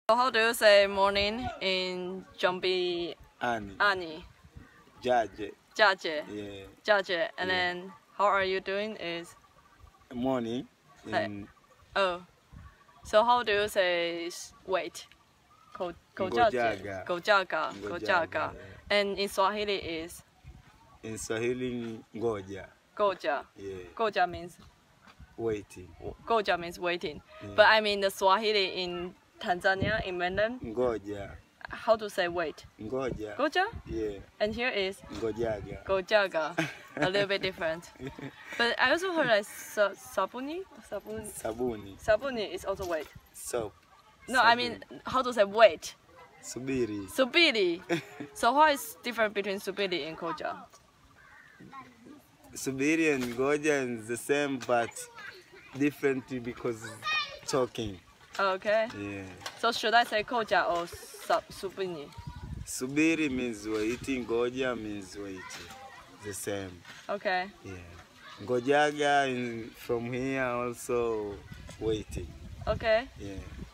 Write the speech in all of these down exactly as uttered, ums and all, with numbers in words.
So how do you say morning in Jambiani? Ani. Jaje. Jaje. Yeah. Jaje. And yeah. then how are you doing is? Morning. In... Oh. So how do you say wait? Ko Gojaga. Gojaga. Gojaga. And in Swahili is? In Swahili, Goja. Goja. Yeah. Goja means? Waiting. Goja means waiting. Yeah. But I mean the Swahili in Tanzania, in mainland? Goja. How to say wait? Goja. Goja? Yeah. And here is? Gojaga. Gojaga. A little bit different. But I also heard like sa sabuni? Sabuni. Sabuni. Sabuni is also wait. Soap. No, Sabuni. I mean how to say wait? Subiri. Subiri. So what is different between subiri and Goja? Subiri and Goja is the same but different because talking. Okay. Yeah. So should I say Goja or subiri? Subiri means waiting, Goja means waiting. The same. Okay. Yeah. Gojaga in, from here also waiting. Okay. Yeah.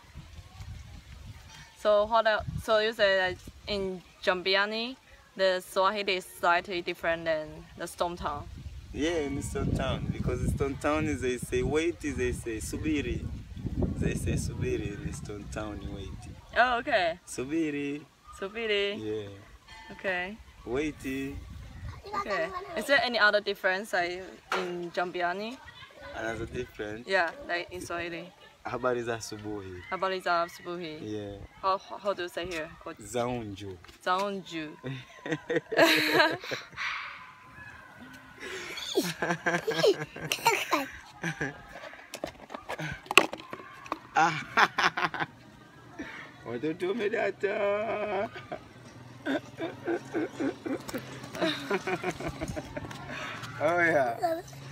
So what else? So you say that in Jambiani, the Swahili is slightly different than the Stone Town. Yeah, in Stone Town, because Stone Town is they say wait, they say subiri. They say subiri in Stone Town waiting. Oh, okay. Subiri. Subiri. Yeah. Okay. Waiting. Okay. Is there any other difference like in Jambiani? Another difference? Yeah, like in Swahili. Habari za asubuhi. Habari za asubuhi. Yeah. How, how do you say here? Zaunju. Zaunju. Watoto umedata. Oh yeah.